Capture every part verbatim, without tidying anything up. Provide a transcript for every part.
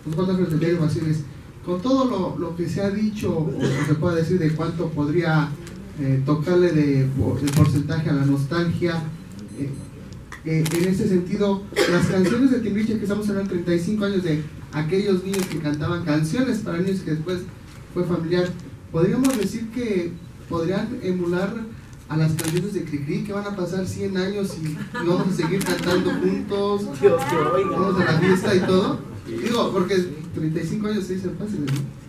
Osvaldo Flores de Basíles, con todo lo, lo que se ha dicho o se pueda decir de cuánto podría eh, tocarle de, de porcentaje a la nostalgia, eh, eh, en este sentido, las canciones de Timbiriche, que estamos hablando de treinta y cinco años de aquellos niños que cantaban canciones para niños que después fue familiar, podríamos decir que podrían emular a las canciones de Cricri, que van a pasar cien años y vamos a seguir cantando juntos, vamos a la fiesta y todo. Digo, porque treinta y cinco años se dicen fáciles,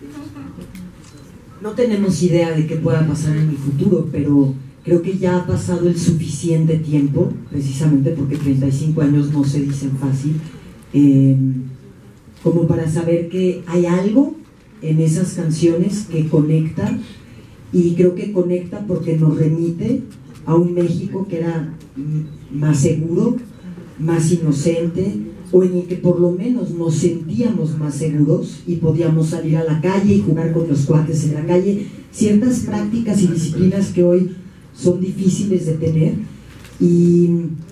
¿no? No tenemos idea de qué pueda pasar en el futuro, pero creo que ya ha pasado el suficiente tiempo, precisamente porque treinta y cinco años no se dicen fácil, eh, como para saber que hay algo en esas canciones que conecta, y creo que conecta porque nos remite a un México que era más seguro, más inocente, o en el que por lo menos nos sentíamos más seguros y podíamos salir a la calle y jugar con los cuates en la calle, ciertas prácticas y disciplinas que hoy son difíciles de tener. Y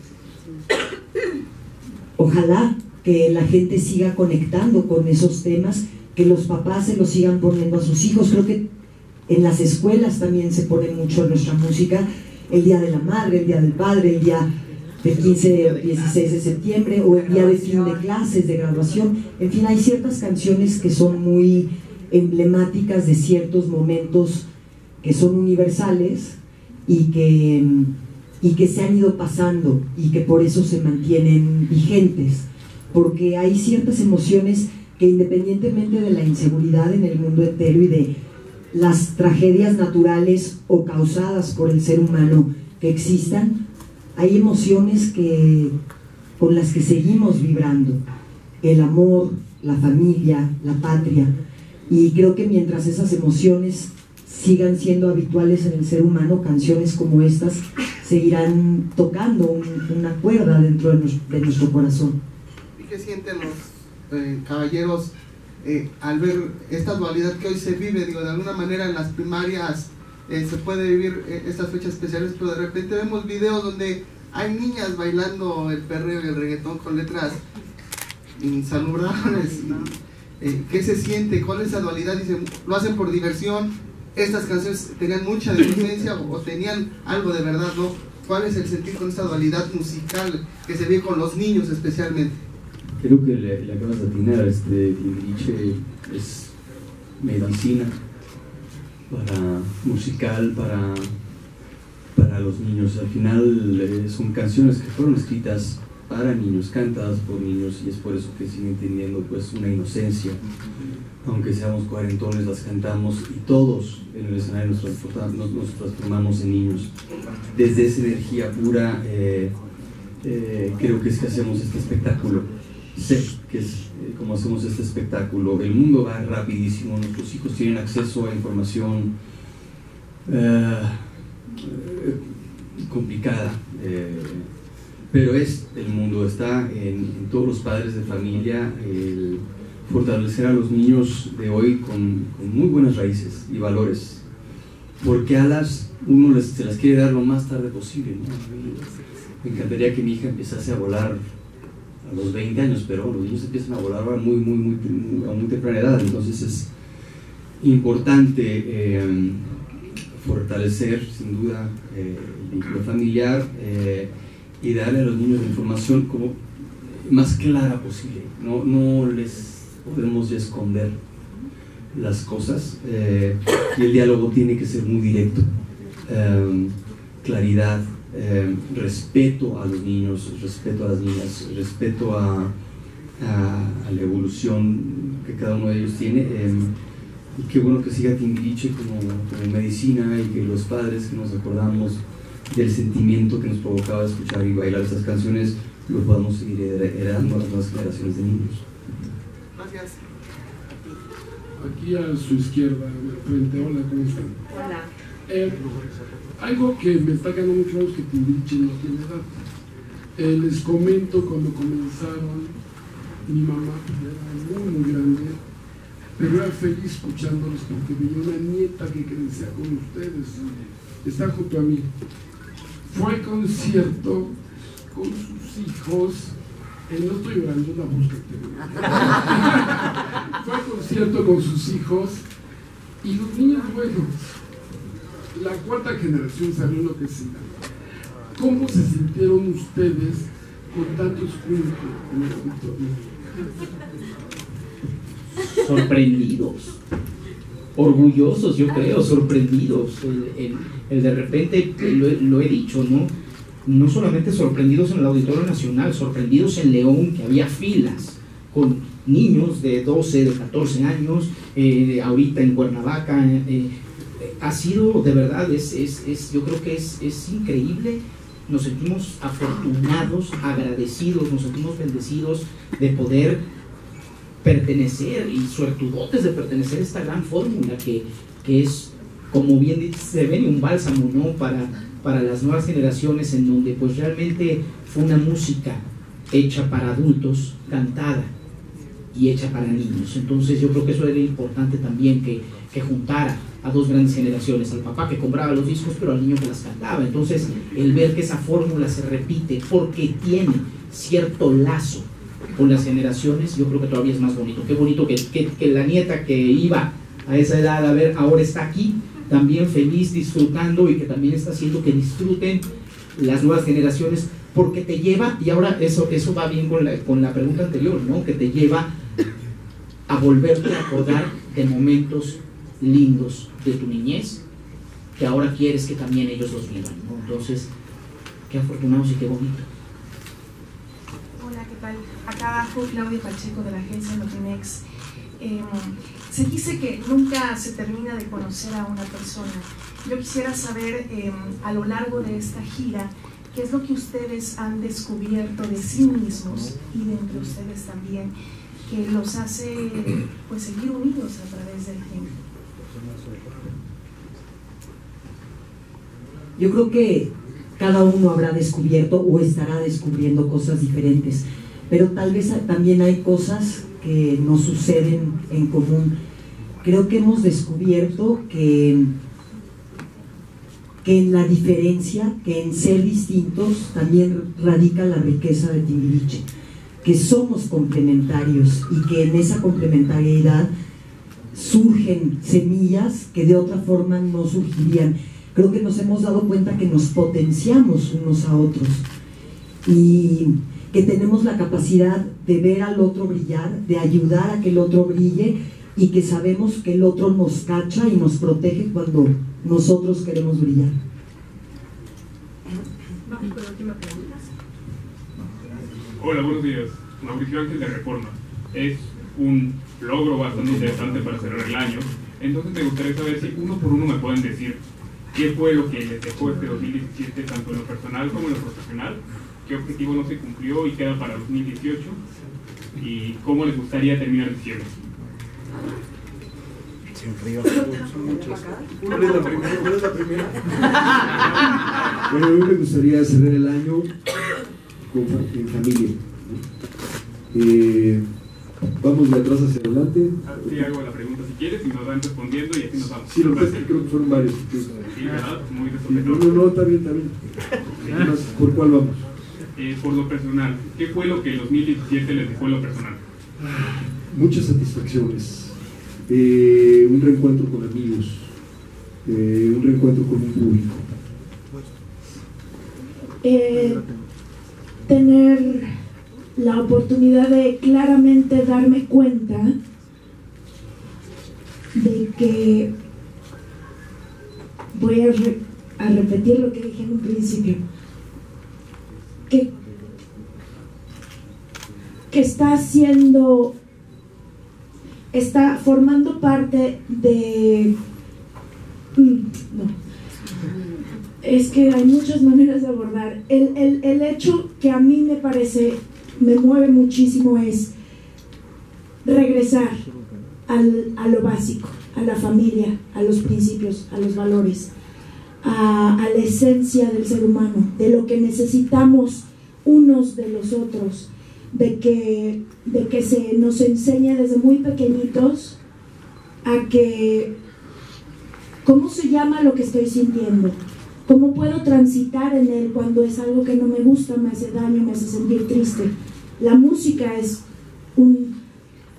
ojalá que la gente siga conectando con esos temas, que los papás se los sigan poniendo a sus hijos. Creo que en las escuelas también se pone mucho nuestra música, el Día de la Madre, el Día del Padre, el día del quince o dieciséis de septiembre, o el día de fin de clases, de graduación. En fin, hay ciertas canciones que son muy emblemáticas de ciertos momentos que son universales y que, y que se han ido pasando y que por eso se mantienen vigentes, porque hay ciertas emociones que, independientemente de la inseguridad en el mundo entero y de las tragedias naturales o causadas por el ser humano que existan, hay emociones que, con las que seguimos vibrando: el amor, la familia, la patria. Y creo que mientras esas emociones sigan siendo habituales en el ser humano, canciones como estas seguirán tocando un, una cuerda dentro de, nos, de nuestro corazón. ¿Y qué sienten los eh, caballeros eh, al ver esta dualidad que hoy se vive? Digo, de alguna manera en las primarias eh, se puede vivir eh, estas fechas especiales, pero de repente vemos videos donde hay niñas bailando el perreo y el reggaetón con letras insalubrables. Eh, ¿Qué se siente? ¿Cuál es esa dualidad? Dicen, lo hacen por diversión. Estas canciones tenían mucha deficiencia o, o tenían algo de verdad, ¿no? ¿Cuál es el sentir con esta dualidad musical que se ve con los niños especialmente? Creo que le, le acabas de atinar. Este Timbiriche es medicina para musical, para, para los niños. Al final eh, son canciones que fueron escritas para niños, cantadas por niños, y es por eso que siguen teniendo pues una inocencia. Aunque seamos cuarentones, las cantamos y todos en el escenario nos transformamos, nos, nos transformamos en niños. Desde esa energía pura eh, eh, creo que es que hacemos este espectáculo. Sé que es eh, como hacemos este espectáculo. El mundo va rapidísimo, nuestros hijos tienen acceso a información eh, eh, complicada, eh, pero es el mundo, está en, en todos los padres de familia el fortalecer a los niños de hoy con, con muy buenas raíces y valores, porque a las uno les, se las quiere dar lo más tarde posible, ¿no? Me encantaría que mi hija empezase a volar a los veinte años, pero los niños empiezan a volar a muy, muy, muy, muy, a muy temprana edad. Entonces es importante eh, fortalecer sin duda eh, el vínculo familiar eh, y darle a los niños la información como más clara posible. No, no les podemos ya esconder las cosas, eh, y el diálogo tiene que ser muy directo. Eh, claridad, eh, respeto a los niños, respeto a las niñas, respeto a, a, a la evolución que cada uno de ellos tiene. Eh, y qué bueno que siga Timbiriche como, como medicina, y que los padres que nos acordamos del sentimiento que nos provocaba escuchar y bailar estas canciones lo podamos seguir heredando a las nuevas generaciones de niños. Gracias. Aquí a su izquierda, frente. Hola, ¿cómo están? Hola. Eh, algo que me está quedando muy claro es que Timbiriche no tiene edad. Eh, les comento, cuando comenzaron, mi mamá era muy, muy grande, pero era feliz escuchándolos porque veía una nieta que crecía con ustedes. Está junto a mí. Fue al concierto con sus hijos. Eh, no estoy llorando, es la voz que tengo. concierto con sus hijos y los niños, bueno, la cuarta generación salió enloquecida. ¿Cómo se sintieron ustedes con tantos públicos en el auditorio? Sorprendidos, orgullosos, yo creo, sorprendidos. El, el, el de repente, lo, lo he dicho, ¿no? No solamente sorprendidos en el Auditorio Nacional, sorprendidos en León, que había filas con niños de doce, de catorce años, eh, ahorita en Cuernavaca. Eh, ha sido, de verdad, es, es, es, yo creo que es, es increíble. Nos sentimos afortunados, agradecidos, nos sentimos bendecidos de poder pertenecer y suertudotes de pertenecer a esta gran fórmula que, que es, como bien dice, se ve un bálsamo, ¿no? para, para las nuevas generaciones, en donde pues realmente fue una música hecha para adultos, cantada y hecha para niños. Entonces yo creo que eso era importante también, que, que juntara a dos grandes generaciones, al papá que compraba los discos, pero al niño que las cantaba. Entonces, el ver que esa fórmula se repite porque tiene cierto lazo con las generaciones, yo creo que todavía es más bonito. Qué bonito que, que, que la nieta que iba a esa edad a ver, ahora está aquí, también feliz, disfrutando, y que también está haciendo que disfruten las nuevas generaciones, porque te lleva, y ahora eso, eso va bien con la, con la pregunta anterior, ¿no? Que te lleva a volverte a acordar de momentos lindos de tu niñez, que ahora quieres que también ellos los vivan, ¿no? Entonces, qué afortunados y qué bonito. Hola, ¿qué tal? Acá abajo Claudia Pacheco de la agencia Notimex. Eh, se dice que nunca se termina de conocer a una persona. Yo quisiera saber, eh, a lo largo de esta gira, qué es lo que ustedes han descubierto de sí mismos y de entre ustedes también, que los hace pues seguir unidos a través del tiempo. Yo creo que cada uno habrá descubierto o estará descubriendo cosas diferentes, pero tal vez también hay cosas que nos suceden en común. Creo que hemos descubierto que, que en la diferencia, que en ser distintos, también radica la riqueza de Timbiriche, que somos complementarios y que en esa complementariedad surgen semillas que de otra forma no surgirían. Creo que nos hemos dado cuenta que nos potenciamos unos a otros y que tenemos la capacidad de ver al otro brillar, de ayudar a que el otro brille, y que sabemos que el otro nos cacha y nos protege cuando nosotros queremos brillar. Vamos con la última pregunta. Hola, buenos días. Mauricio Ángel de Reforma. Es un logro bastante interesante para cerrar el año. Entonces me gustaría saber si uno por uno me pueden decir qué fue lo que les dejó este dos mil diecisiete, tanto en lo personal como en lo profesional, qué objetivo no se cumplió y queda para dos mil dieciocho, y cómo les gustaría terminar diciembre. ¿Cuál es la primera? ¿Cuál es la primera? Bueno, a mí me gustaría cerrar el año con, en familia, ¿no? Eh, vamos de atrás hacia adelante. Sí, hago la pregunta si quieres y nos van respondiendo y así nos vamos. Sí, lo que pasa es que creo que fueron varios. Sí, ¿verdad? Muy no, no, no, está bien, está bien. ¿Por cuál vamos? Eh, por lo personal, ¿qué fue lo que el dos mil diecisiete les dejó en lo personal? Muchas satisfacciones, eh, un reencuentro con amigos, eh, un reencuentro con un público. Eh, tener la oportunidad de claramente darme cuenta de que voy a, re, a repetir lo que dije en un principio, que, que está haciendo, está formando parte de, no, es que hay muchas maneras de abordar. El, el, el hecho que a mí me parece, me mueve muchísimo, es regresar al, a lo básico, a la familia, a los principios, a los valores, a, a la esencia del ser humano, de lo que necesitamos unos de los otros, de que, de que se nos enseñe desde muy pequeñitos a que, ¿cómo se llama lo que estoy sintiendo? ¿Cómo puedo transitar en él cuando es algo que no me gusta, me hace daño, me hace sentir triste? La música es un,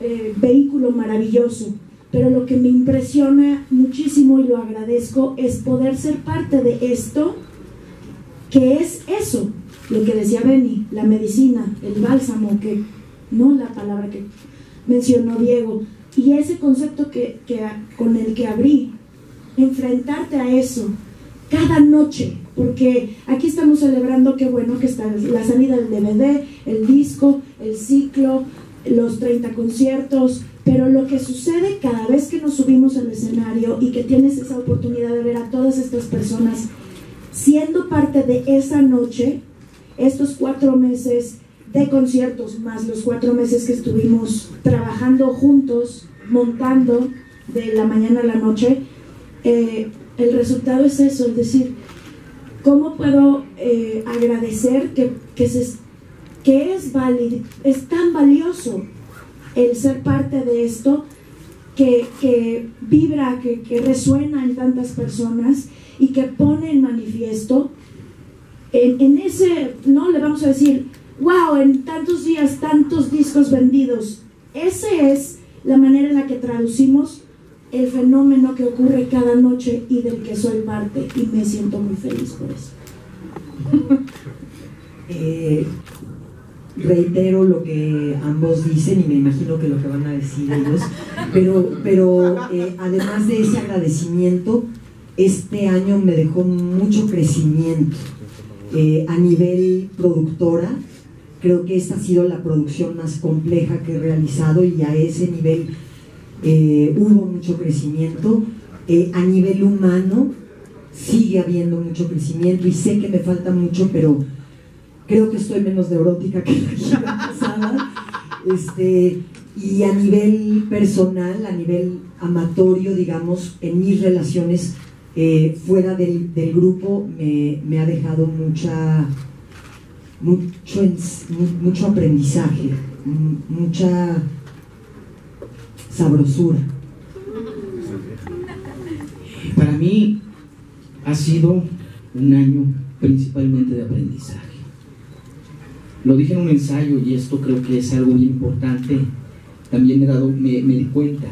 eh, vehículo maravilloso, pero lo que me impresiona muchísimo y lo agradezco es poder ser parte de esto, que es eso, lo que decía Benny, la medicina, el bálsamo, que no la palabra que mencionó Diego, y ese concepto que, que, con el que abrí, enfrentarte a eso cada noche, porque aquí estamos celebrando, qué bueno que está la salida del D V D, el disco, el ciclo, los treinta conciertos, pero lo que sucede cada vez que nos subimos al escenario y que tienes esa oportunidad de ver a todas estas personas siendo parte de esa noche, estos cuatro meses de conciertos, más los cuatro meses que estuvimos trabajando juntos, montando de la mañana a la noche, eh, el resultado es eso, es decir, ¿cómo puedo eh, agradecer que, que, se, que es, valid, es tan valioso el ser parte de esto, que, que vibra, que, que resuena en tantas personas y que pone en manifiesto en, en ese, no le vamos a decir, wow, en tantos días, tantos discos vendidos. Esa es la manera en la que traducimos el fenómeno que ocurre cada noche y del que soy parte, y me siento muy feliz por eso. eh, reitero lo que ambos dicen y me imagino que lo que van a decir ellos, pero, pero eh, además de ese agradecimiento, este año me dejó mucho crecimiento eh, a nivel productora. Creo que esta ha sido la producción más compleja que he realizado y a ese nivel eh, hubo mucho crecimiento. Eh, a nivel humano sigue habiendo mucho crecimiento y sé que me falta mucho, pero creo que estoy menos neurótica que la gira pasada. Este, y a nivel personal, a nivel amatorio, digamos, en mis relaciones eh, fuera del, del grupo me, me ha dejado mucha... Mucho, mucho aprendizaje, mucha sabrosura. Para mí ha sido un año principalmente de aprendizaje. Lo dije en un ensayo y esto creo que es algo muy importante. También me, he dado, me, me di cuenta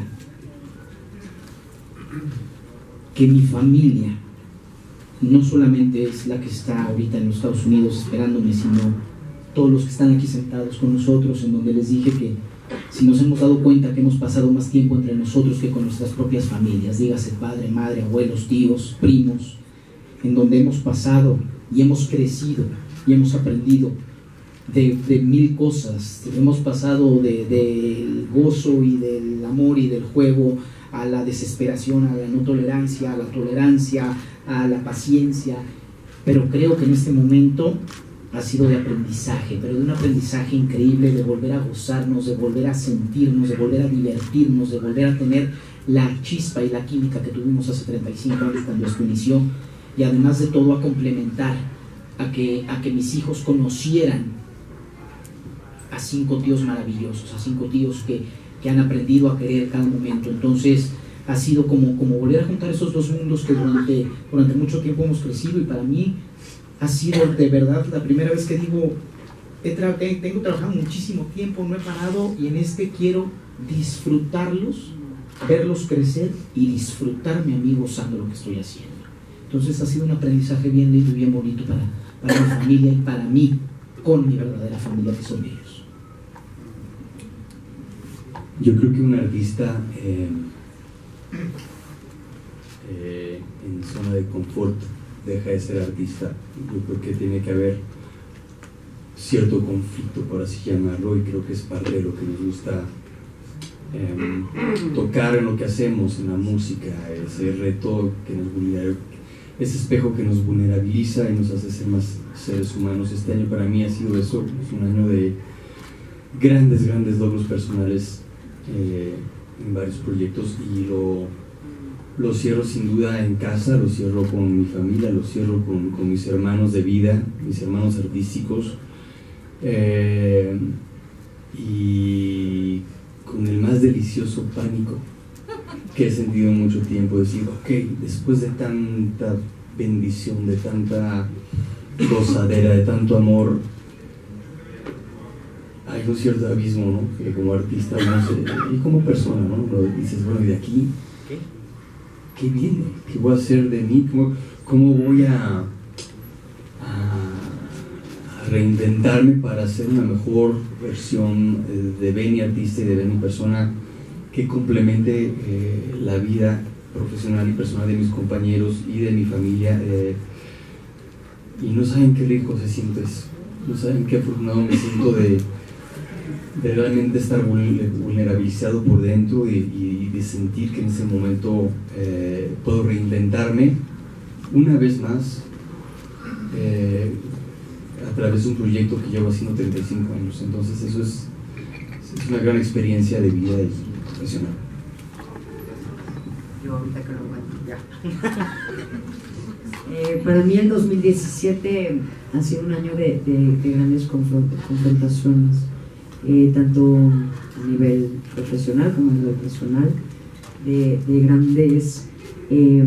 que mi familia no solamente es la que está ahorita en los Estados Unidos esperándome, sino todos los que están aquí sentados con nosotros, en donde les dije que si nos hemos dado cuenta que hemos pasado más tiempo entre nosotros que con nuestras propias familias, dígase padre, madre, abuelos, tíos, primos, en donde hemos pasado y hemos crecido y hemos aprendido de, de mil cosas, hemos pasado del de gozo y del amor y del juego a la desesperación, a la no tolerancia, a la tolerancia, a la paciencia, pero creo que en este momento ha sido de aprendizaje, pero de un aprendizaje increíble, de volver a gozarnos, de volver a sentirnos, de volver a divertirnos, de volver a tener la chispa y la química que tuvimos hace treinta y cinco años cuando esto inició, y además de todo a complementar a que, a que mis hijos conocieran a cinco tíos maravillosos, a cinco tíos que, que han aprendido a querer cada momento. Entonces ha sido como, como volver a juntar esos dos mundos que durante, durante mucho tiempo hemos crecido, y para mí ha sido de verdad la primera vez que digo, he tra tengo trabajado muchísimo tiempo, no he parado, y en este quiero disfrutarlos, verlos crecer y disfrutarme a mí gozando lo que estoy haciendo. Entonces ha sido un aprendizaje bien lindo y bien bonito para, para mi familia y para mí, con mi verdadera familia que son ellos. Yo creo que un artista eh, eh, en zona de confort deja de ser artista. Yo creo que tiene que haber cierto conflicto, por así llamarlo, y creo que es parte de lo que nos gusta eh, tocar en lo que hacemos, en la música, ese reto que nos vulnera, ese espejo que nos vulnerabiliza y nos hace ser más seres humanos. Este año para mí ha sido eso, es un año de grandes, grandes logros personales eh, en varios proyectos, y lo, lo cierro sin duda en casa, lo cierro con mi familia, lo cierro con, con mis hermanos de vida, mis hermanos artísticos, eh, y con el más delicioso pánico que he sentido en mucho tiempo, decir, ok, después de tanta bendición, de tanta gozadera, de tanto amor, hay hay un cierto abismo, ¿no? Que como artista uno se, y como persona, ¿no? Uno dices, bueno, ¿y de aquí qué? ¿Qué viene? ¿Qué voy a hacer de mí? ¿Cómo, cómo voy a, a reinventarme para hacer una mejor versión de Benny artista y de Benny persona que complemente eh, la vida profesional y personal de mis compañeros y de mi familia? Eh, y no saben qué rico se siente eso, no saben qué afortunado me siento de, de realmente estar vulnerabilizado por dentro y, y de sentir que en ese momento eh, puedo reinventarme una vez más eh, a través de un proyecto que llevo haciendo treinta y cinco años. Entonces eso es, es una gran experiencia de vida y profesional. Yo ahorita que lo cuento, ya. Eh, para mí el dos mil diecisiete ha sido un año de, de, de grandes confrontaciones, eh, tanto a nivel profesional como a nivel personal, de, de grandes, eh,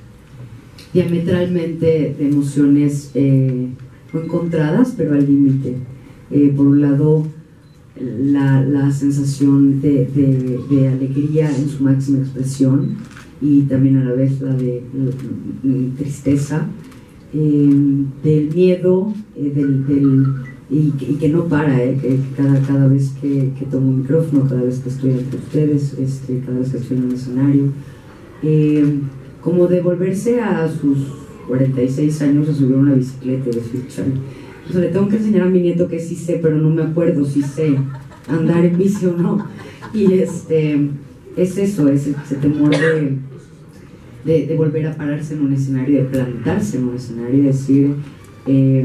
diametralmente de emociones eh, no encontradas, pero al límite. Eh, por un lado, la, la sensación de, de, de alegría en su máxima expresión, y también a la vez la de la tristeza, eh, del miedo, eh, del, del, y, y que no para, eh, que cada, cada vez que, que tomo un micrófono, cada vez que estoy entre ustedes, este, cada vez que estoy en un escenario, eh, como de volverse a sus cuarenta y seis años a subir una bicicleta y decir, chale, pues le tengo que enseñar a mi nieto que sí sé, pero no me acuerdo si sé andar en bici o no. Y este, es eso, es ese temor de De, de volver a pararse en un escenario, de plantarse en un escenario y decir, eh,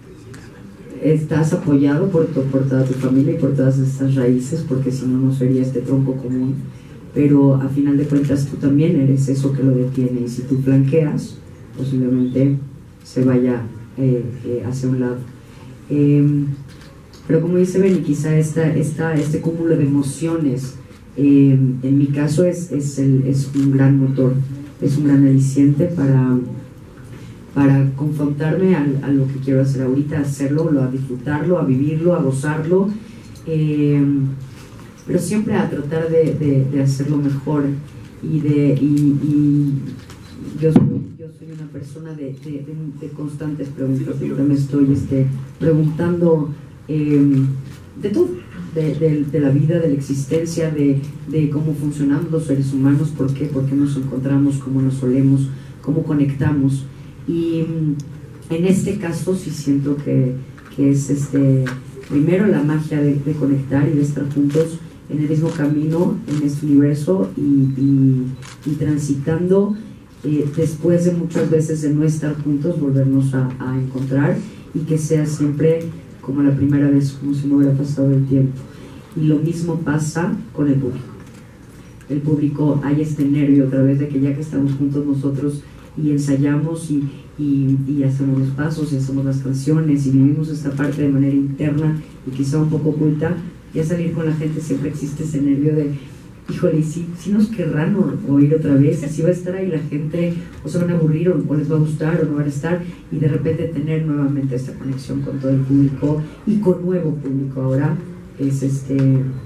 estás apoyado por, tu, por toda tu familia y por todas estas raíces, porque si no, no sería este tronco común, pero a final de cuentas tú también eres eso que lo detiene, y si tú flanqueas, posiblemente se vaya eh, eh, hacia un lado. Eh, pero como dice Benny, quizá esta, esta, este cúmulo de emociones, eh, en mi caso es, es, el, es un gran motor, es un gran aliciente para, para confrontarme a, a lo que quiero hacer ahorita, a hacerlo, a disfrutarlo, a vivirlo, a gozarlo, eh, pero siempre a tratar de, de, de hacerlo mejor. Y, de, y, y yo, soy, yo soy una persona de, de, de, de constantes preguntas, siempre me estoy este, preguntando eh, de todo. De, de, de la vida, de la existencia, de, de cómo funcionamos los seres humanos, por qué, por qué nos encontramos, cómo nos solemos, cómo conectamos. Y en este caso sí siento que, que es este, primero la magia de, de conectar y de estar juntos en el mismo camino, en este universo, y, y, y transitando eh, después de muchas veces de no estar juntos, volvernos a, a encontrar, y que sea siempre como la primera vez, como si no hubiera pasado el tiempo. Y lo mismo pasa con el público. El público, hay este nervio otra vez de que ya que estamos juntos nosotros y ensayamos y, y, y hacemos los pasos y hacemos las canciones y vivimos esta parte de manera interna y quizá un poco oculta, ya salir con la gente siempre existe ese nervio de, híjole, si, si nos querrán oír otra vez, si va a estar ahí la gente, o se van a aburrir, o, o les va a gustar, o no van a estar, y de repente tener nuevamente esta conexión con todo el público y con nuevo público ahora es, este,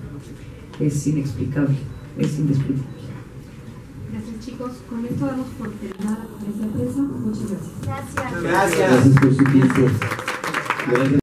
es inexplicable, es indescriptible. Gracias, chicos. Con esto damos por terminada la conferencia de prensa. Muchas gracias. Gracias. Gracias por su tiempo. Gracias.